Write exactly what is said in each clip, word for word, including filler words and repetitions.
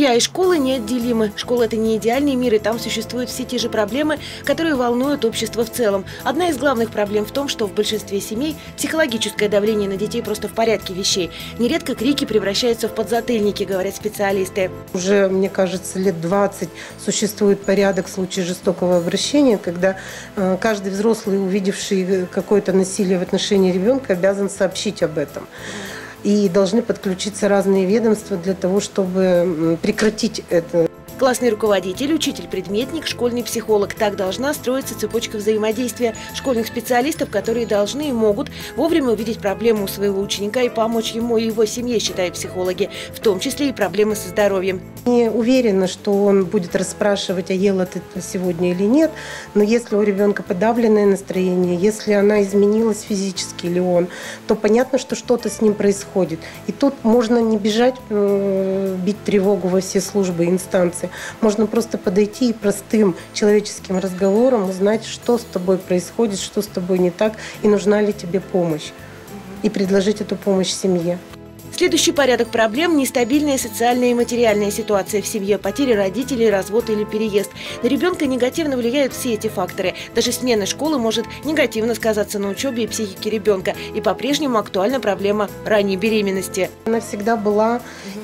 Семья и школа неотделимы. Школа – это не идеальный мир, и там существуют все те же проблемы, которые волнуют общество в целом. Одна из главных проблем в том, что в большинстве семей психологическое давление на детей просто в порядке вещей. Нередко крики превращаются в подзатыльники, говорят специалисты. Уже, мне кажется, лет двадцать существует порядок в случае жестокого обращения, когда э, каждый взрослый, увидевший какое-то насилие в отношении ребенка, обязан сообщить об этом. И должны подключиться разные ведомства для того, чтобы прекратить это. Классный руководитель, учитель-предметник, школьный психолог. Так должна строиться цепочка взаимодействия школьных специалистов, которые должны и могут вовремя увидеть проблему у своего ученика и помочь ему и его семье, считают психологи, в том числе и проблемы со здоровьем. Не уверена, что он будет расспрашивать, а ела ты сегодня или нет, но если у ребенка подавленное настроение, если она изменилась физически или он, то понятно, что что-то с ним происходит. И тут можно не бежать, бить тревогу во все службы и инстанции. Можно просто подойти и простым человеческим разговором узнать, что с тобой происходит, что с тобой не так, и нужна ли тебе помощь. И предложить эту помощь семье. Следующий порядок проблем – нестабильная социальная и материальная ситуация в семье, потеря родителей, развод или переезд. На ребенка негативно влияют все эти факторы. Даже смена школы может негативно сказаться на учебе и психике ребенка. И по-прежнему актуальна проблема ранней беременности. Она всегда была,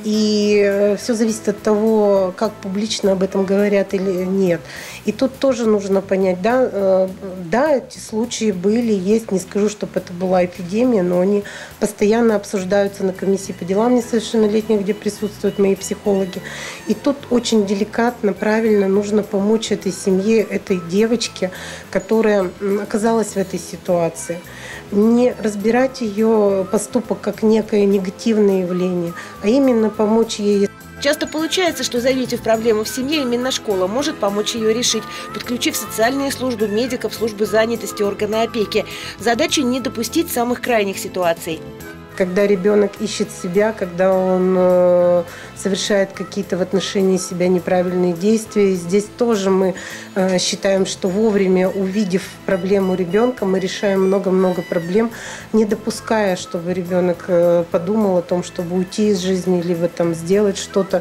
и все зависит от того, как публично об этом говорят или нет. И тут тоже нужно понять, да, да, эти случаи были, есть, не скажу, чтобы это была эпидемия, но они постоянно обсуждаются на комиссии по делам несовершеннолетних, где присутствуют мои психологи. И тут очень деликатно, правильно нужно помочь этой семье, этой девочке, которая оказалась в этой ситуации. Не разбирать ее поступок как некое негативное явление, а именно помочь ей. Часто получается, что, заметив проблему в семье, именно школа может помочь ее решить, подключив социальные службы, медиков, службы занятости, органы опеки. Задача не допустить самых крайних ситуаций. Когда ребенок ищет себя, когда он э, совершает какие-то в отношении себя неправильные действия, здесь тоже мы э, считаем, что вовремя увидев проблему ребенка, мы решаем много-много проблем, не допуская, чтобы ребенок э, подумал о том, чтобы уйти из жизни, либо там сделать что-то,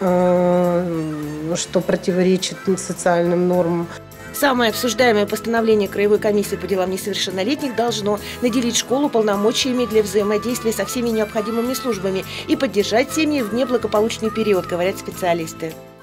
э, что противоречит социальным нормам. Самое обсуждаемое постановление Краевой комиссии по делам несовершеннолетних должно наделить школу полномочиями для взаимодействия со всеми необходимыми службами и поддержать семьи в неблагополучный период, говорят специалисты.